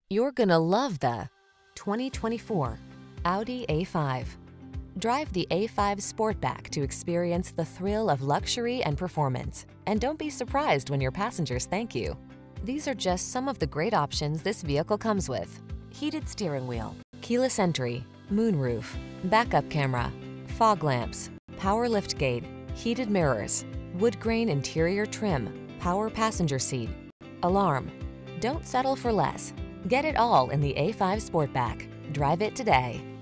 You're gonna love the 2024 Audi A5. Drive the A5 Sportback to experience the thrill of luxury and performance. And don't be surprised when your passengers thank you. These are just some of the great options this vehicle comes with: heated steering wheel, keyless entry, moonroof, backup camera, fog lamps, power liftgate, heated mirrors, wood grain interior trim, power passenger seat, alarm. Don't settle for less. Get it all in the A5 Sportback. Drive it today.